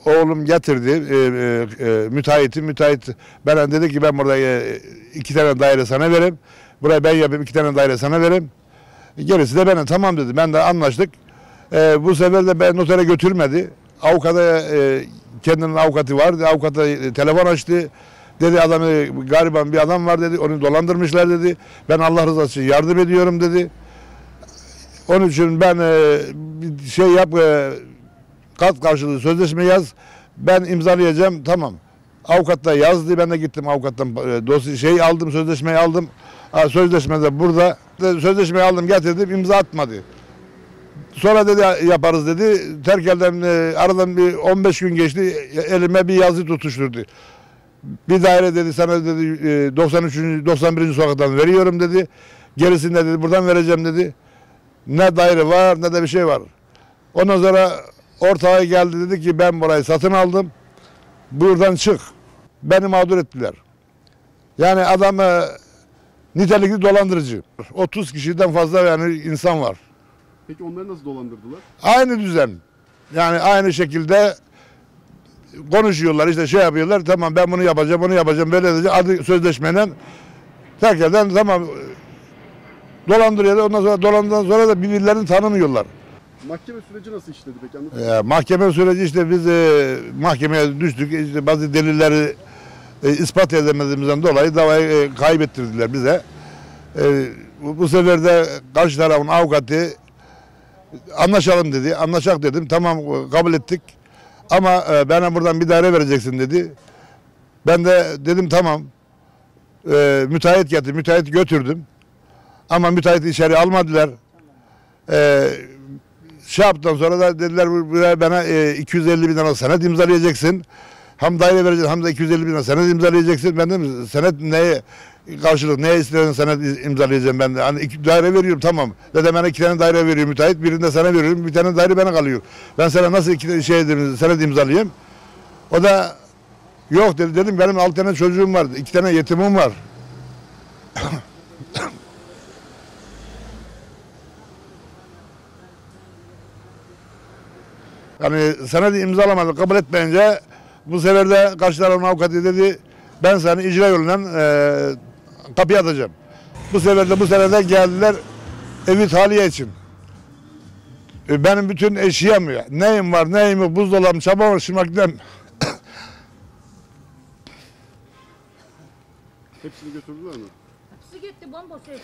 oğlum getirdi müteahhit bana dedi ki ben burada 2 tane daire sana vereyim. Burayı ben yapayım, 2 tane daire sana vereyim. Gerisi de benim. Tamam dedi. Ben de anlaştık. Bu sefer de ben notere götürmedi. Avukata kendinin avukatı var. Avukata telefon açtı. Dedi adamı gariban bir adam var dedi. Onu dolandırmışlar dedi. Ben Allah rızası için yardım ediyorum dedi. Onun için ben bir şey yap, kat karşılığı sözleşme yaz. Ben imzalayacağım. Tamam. Avukat da yazdı. Ben de gittim avukattan dosya aldım, sözleşmeyi aldım. Sözleşme de burada. Sözleşmeyi aldım, getirdim, imza atmadı. Sonra dedi yaparız dedi. Terkel'den aradan bir 15 gün geçti. Elime bir yazı tutuşturdu. Bir daire dedi sana dedi 93. 91. sokaktan veriyorum dedi. Gerisini de dedi buradan vereceğim dedi. Ne daire var ne de bir şey var. Ondan sonra ortağa geldi dedi ki ben burayı satın aldım. Buradan çık. Beni mağdur ettiler. Yani adam nitelikli dolandırıcı. 30 kişiden fazla yani insan var. Peki onları nasıl dolandırdılar? Aynı düzen. Yani aynı şekilde konuşuyorlar işte şey yapıyorlar. Tamam ben bunu yapacağım böyle edeceğim. Adı sözleşmeyle tekrardan tamam dolandırıyorlar. Ondan sonra dolandıktan sonra da birbirlerini tanımıyorlar. Mahkeme süreci nasıl işledi peki? Anlatın. Mahkeme süreci işte biz mahkemeye düştük. İşte bazı delilleri ispat edemediğimizden dolayı davayı kaybettirdiler bize. Bu sefer de karşı tarafın avukatı anlaşalım dedi. Anlaşak dedim. Tamam kabul ettik. Ama bana buradan bir daire vereceksin dedi. Ben de dedim tamam. Müteahhit getirdim. Müteahhit götürdüm. Ama müteahhiti içeri almadılar. Şey yaptıktan sonra da dediler buraya bana 250 bin lira senet imzalayacaksın. Hem daire vereceksin hem de 250 bin lira senet imzalayacaksın. Ben dedim senet neye karşılık neye isteyen senet imzalayacağım ben de. Hani 2 daire veriyorum tamam. Dedim bana 2 tane daire veriyor müteahhit. Birini de sana veriyorum. Bir tane daire bana kalıyor. Ben sana nasıl 2 senet imzalayayım? O da yok dedi. Dedim benim 6 tane çocuğum var. 2 tane yetimim var. Yani senedi imzalamadı, kabul etmeyince bu sefer de karşı tarafın avukatı dedi ben seni icra yolundan kapıya atacağım. Bu sefer de geldiler evi tahliye için. Benim bütün eşyam neyim var neyim yok buzdolabım çabam şimdiden Hepsini götürdüler mi? Hepsi gitti bomboş ev.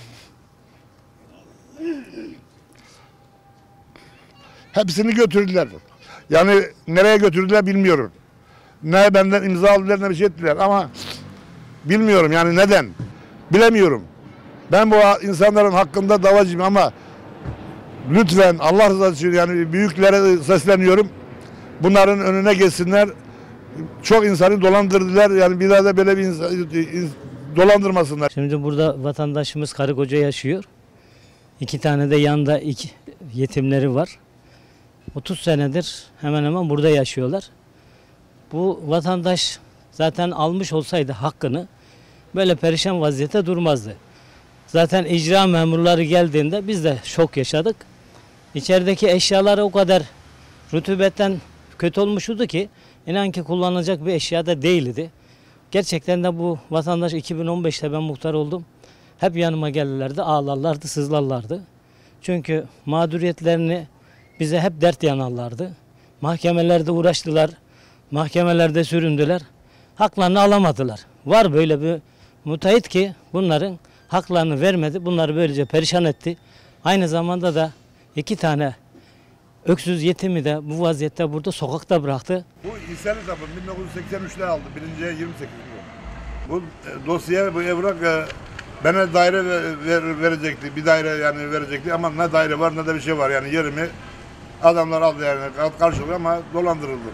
hepsini götürdüler. Yani nereye götürdüler bilmiyorum. Ne benden imza aldılar ne bir şey ettiler ama bilmiyorum yani neden bilemiyorum. Ben bu insanların hakkında davacıyım ama lütfen Allah rızası için yani büyüklere sesleniyorum. Bunların önüne geçsinler. Çok insanı dolandırdılar. Yani bir daha da böyle bir dolandırmasınlar. Şimdi burada vatandaşımız karı koca yaşıyor. 2 tane de yanında yetimleri var. 30 senedir hemen hemen burada yaşıyorlar. Bu vatandaş zaten almış olsaydı hakkını böyle perişan vaziyette durmazdı. Zaten icra memurları geldiğinde biz de şok yaşadık. İçerideki eşyaları o kadar rutubetten kötü olmuştu ki inan ki kullanılacak bir eşya da değildi. Gerçekten de bu vatandaş 2015'te ben muhtar oldum. Hep yanıma gelirlerdi, ağlarlardı, sızlarlardı. Çünkü mağduriyetlerini bize hep dert yanarlardı. Mahkemelerde uğraştılar, mahkemelerde süründüler. Haklarını alamadılar. Var böyle bir müteahhit ki bunların haklarını vermedi. Bunları böylece perişan etti. Aynı zamanda da 2 tane öksüz yetimi de bu vaziyette burada sokakta bıraktı. Bu hisseli tapu 1983'te aldı. Birinciye 28 milyon. Bu dosya, bu evrak bana daire verecekti. Bir daire yani verecekti ama ne daire var ne de bir şey var. Yani yerimi adamlar aldı yani karşılığı ama dolandırıldım.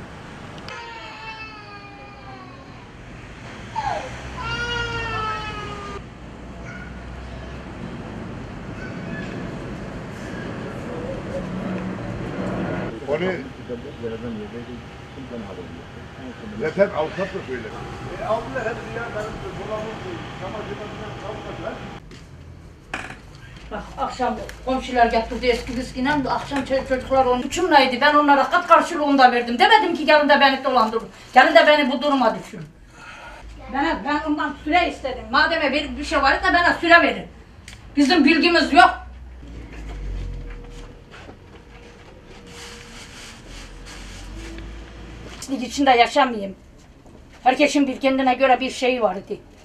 Onu zaten avukat da söyledi. Aldılar hepsi ya benim dolabım çamaşırlarından kalmadılar. Bak akşam komşular getirdi eski viskine, akşam çocuklar onun uçumlaydı. Ben onlara kat karşılığında verdim. Demedim ki gelin de beni dolandırın. Gelin de beni bu duruma düşürün. Ben ondan süre istedim. Madem bir şey var da bana süre verin. Bizim bilgimiz yok. İçinde yaşamayayım. Herkesin bir kendine göre bir şeyi vardı.